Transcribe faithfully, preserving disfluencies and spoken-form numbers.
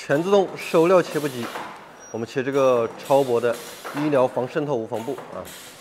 全自动收料切布机，我们切这个超薄的医疗防渗透无缝布啊。